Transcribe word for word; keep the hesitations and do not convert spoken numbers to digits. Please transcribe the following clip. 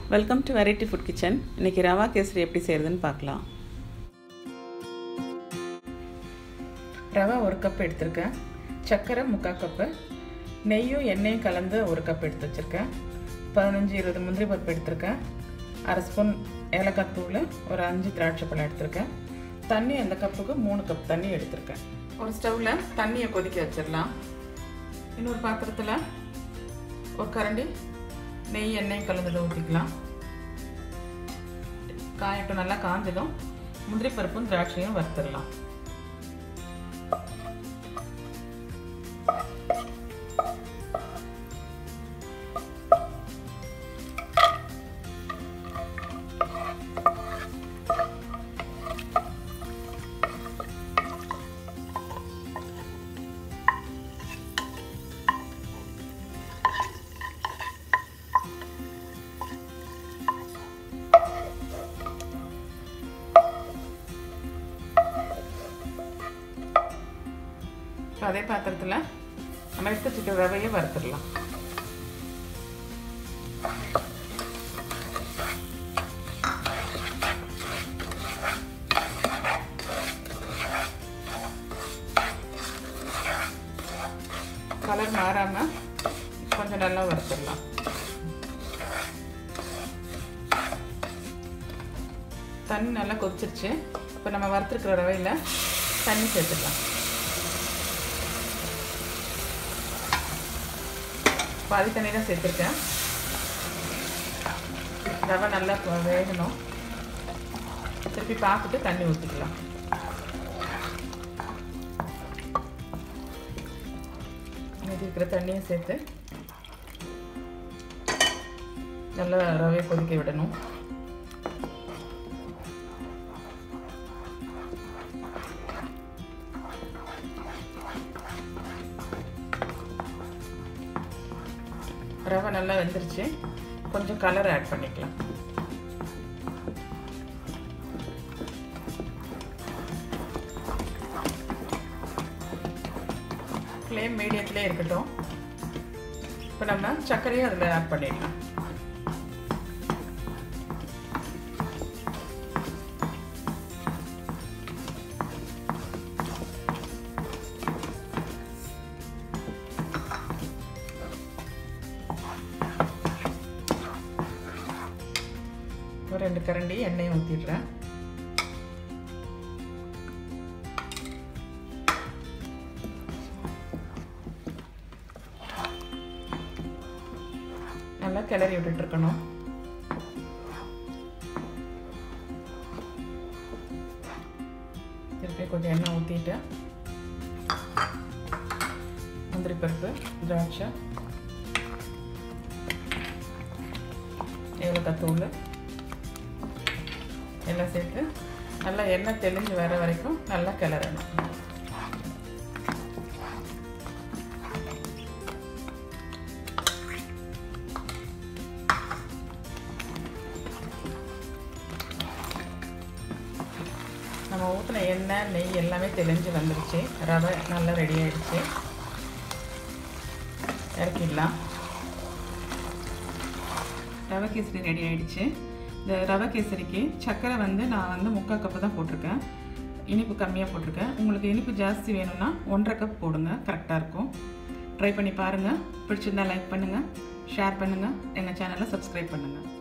Welcome to variety food kitchen. இன்றைக்கி ரவா கேசரி எப்படி செய்கிறதுன்னு பார்க்கலாம். ரவா ஒரு கப் எடுத்திருக்கேன், சர்க்கரை முக்கால் கப்பு, நெய்யும் எண்ணெயும் கலந்து ஒரு கப் எடுத்து வச்சுருக்கேன், பதினஞ்சு இருபது முந்திரி பருப்பு எடுத்திருக்கேன், அரை ஸ்பூன் ஏலக்காய் தூள், ஒரு அஞ்சு திராட்சை பழம் எடுத்திருக்கேன். தண்ணி அந்த கப்புக்கு மூணு கப் தண்ணி எடுத்திருக்கேன். ஒரு ஸ்டவ்வில் தண்ணியை கொதிக்க வச்சிடலாம். இன்னொரு பாத்திரத்தில் ஒரு கரண்டி நெய் எண்ணெய் கலந்ததை ஊற்றிக்கலாம். காயட்டும். நல்லா காஞ்சதும் முந்திரி பருப்பும் திராட்சையும் வறுத்துடலாம். அதே பாத்திரத்தில் நம்ம எடுத்து வச்சுக்கிற ரவையை வறுத்துடலாம். கலர் மாறாமல் கொஞ்சம் நல்லா வறுத்துடலாம். தண்ணி நல்லா கொதிச்சிருச்சு. இப்போ நம்ம வறுத்துருக்கிற ரவையில் தண்ணி சேர்த்துடலாம். பாதி தண்ணி தான் சேர்த்துருக்கேன். ரவை நல்லா வேகணும். திருப்பி பார்த்துட்டு தண்ணி ஊற்றிக்கலாம். மீதி இருக்கிற தண்ணியை சேர்த்து நல்லா ரவையை கொதிக்க விடணும். ரவை நல்லா வெந்துருச்சு. கொஞ்சம் கலர் ஆட் பண்ணிக்கலாம். ஃப்ளேம் மீடியத்திலே இருக்கட்டும். இப்போ நம்ம சர்க்கரையும் அதில் ஆட் பண்ணிடலாம். ஒரு ரெண்டு கரண்டி எண்ணெய் ஊற்றிடுறேன். நல்லா கிளறி விட்டுட்டு இருக்கணும். திருப்பி கொஞ்சம் எண்ணெய் ஊற்றிட்டு முந்திரி பருப்பு, திராட்சை, ஏலக்காய் தூள் எல்லாம் சேர்த்து நல்லா எண்ணெய் தெளிஞ்சு வர வரைக்கும் நல்லா கிளறணும். நம்ம ஊற்றின எண்ணெய் நெய் எல்லாமே தெளிஞ்சு வந்துருச்சு. ரவை நல்லா ரெடி ஆகிடுச்சு. இறக்கிடலாம். ரவை கேசரி ரெடி ஆகிடுச்சு. இந்த ரவை கேசரிக்கு சர்க்கரை வந்து நான் வந்து முக்கால் கப்பு தான் போட்டிருக்கேன். இனிப்பு கம்மியாக போட்டிருக்கேன். உங்களுக்கு இனிப்பு ஜாஸ்தி வேணும்னா ஒன்றரை கப் போடுங்க, கரெக்டாக இருக்கும். ட்ரை பண்ணி பாருங்கள். பிடிச்சிருந்தா லைக் பண்ணுங்கள், ஷேர் பண்ணுங்கள், எங்கள் சேனலை சப்ஸ்கிரைப் பண்ணுங்கள்.